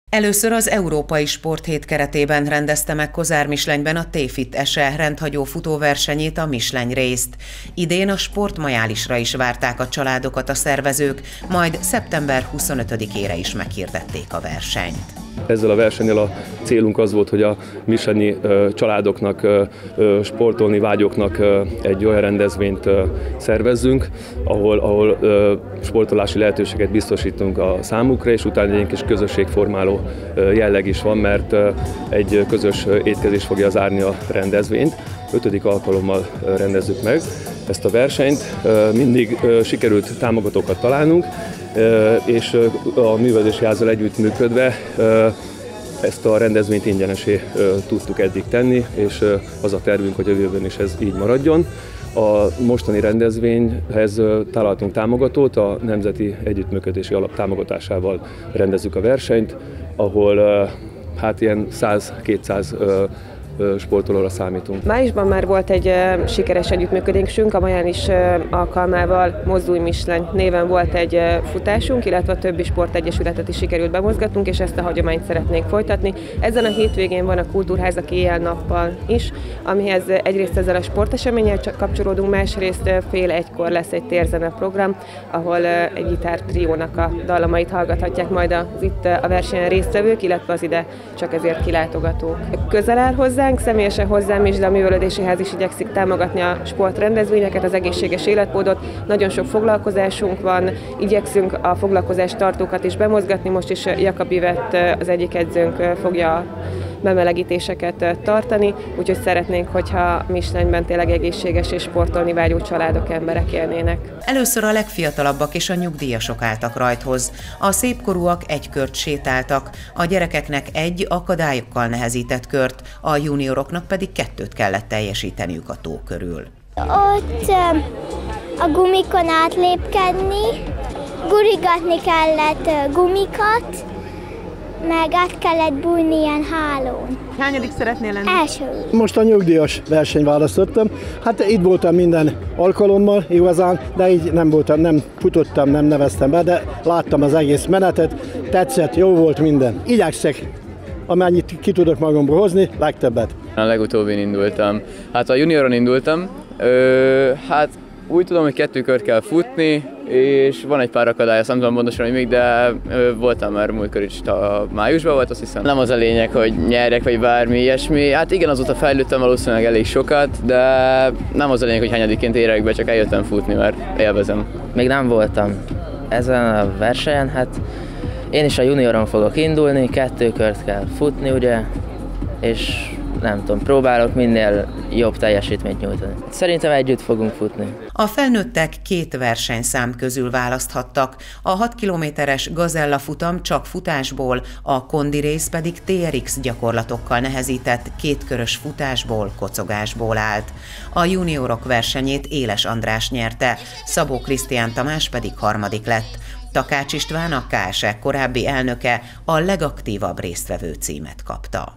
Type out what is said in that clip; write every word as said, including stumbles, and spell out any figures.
Először az Európai Sporthét keretében rendezte meg Kozár Mislenyben a T-Fit Ese rendhagyó futóversenyét, a Misleny részt. Idén a sportmajálisra is várták a családokat a szervezők, majd szeptember huszonötödikére is meghirdették a versenyt. Ezzel a versennyel a célunk az volt, hogy a mislenyi családoknak, sportolni vágyóknak egy olyan rendezvényt szervezzünk, ahol, ahol sportolási lehetőséget biztosítunk a számukra, és utána egy kis közösségformáló jelleg is van, mert egy közös étkezés fogja zárni a rendezvényt. Ötödik alkalommal rendezzük meg ezt a versenyt. Mindig sikerült támogatókat találnunk, és a művelődési házzal együttműködve ezt a rendezvényt ingyenesé tudtuk eddig tenni, és az a tervünk, hogy a jövőben is ez így maradjon. A mostani rendezvényhez találtunk támogatót, a Nemzeti Együttműködési Alap támogatásával rendezzük a versenyt, ahol hát ilyen száz-kétszáz sportolóra számítunk. Májusban már volt egy uh, sikeres együttműködésünk, a Majális uh, alkalmával Mozdulj Misleny néven volt egy uh, futásunk, illetve a többi sportegyesületet is sikerült bemozgatnunk, és ezt a hagyományt szeretnénk folytatni. Ezen a hétvégén van a Kultúrházak éjjel-nappal is, amihez egyrészt ezzel a sporteseménnyel kapcsolódunk, másrészt uh, fél egykor lesz egy térzene program, ahol uh, egy gitártriónak a dallamait hallgathatják majd az itt uh, a versenyen résztvevők, illetve az ide csak ezért kilátogatók. Közel áll hozzá, személyesen hozzám is, de a művelődési ház is igyekszik támogatni a sportrendezvényeket, az egészséges életmódot. Nagyon sok foglalkozásunk van, igyekszünk a foglalkozást tartókat is bemozgatni. Most is Jakab Ivett, az egyik edzőnk fogja a bemelegítéseket tartani, úgyhogy szeretnénk, hogyha Mislenyben tényleg egészséges és sportolni vágyó családok, emberek élnének. Először a legfiatalabbak és a nyugdíjasok álltak rajthoz. A szépkorúak egy kört sétáltak, a gyerekeknek egy akadályokkal nehezített kört, a junioroknak pedig kettőt kellett teljesíteniük a tó körül. Ott a gumikon átlépkedni, gurigatni kellett gumikat, meg át kellett bújni ilyen hálón. Hányadik szeretnél lenni? Első. Most a nyugdíjas versenyt választottam. Hát itt voltam minden alkalommal igazán, de így nem voltam, nem futottam, nem neveztem be, de láttam az egész menetet, tetszett, jó volt minden. Igyekszek, amennyit ki tudok magamból hozni, legtöbbet. A legutóbbin indultam. Hát a junioron indultam, Ö, hát úgy tudom, hogy kettő kört kell futni, és van egy pár akadály, azt nem tudom pontosan, hogy még, de ö, voltam már múltkor is, a májusban volt, azt hiszem. Nem az a lényeg, hogy nyerjek, vagy bármi ilyesmi. Hát igen, azóta fejlődtem valószínűleg elég sokat, de nem az a lényeg, hogy hányadiként érek be, csak eljöttem futni, mert élvezem. Még nem voltam ezen a versenyen, hát én is a junioron fogok indulni, kettő kört kell futni, ugye, és nem tudom, próbálok minél jobb teljesítményt nyújtani. Szerintem együtt fogunk futni. A felnőttek két versenyszám közül választhattak. A hat kilométeres Gazella futam csak futásból, a kondi rész pedig té er iksz gyakorlatokkal nehezített kétkörös futásból, kocogásból állt. A juniorok versenyét Éles András nyerte, Szabó Krisztián Tamás pedig harmadik lett. Takács István, a ká es é korábbi elnöke, a legaktívabb résztvevő címet kapta.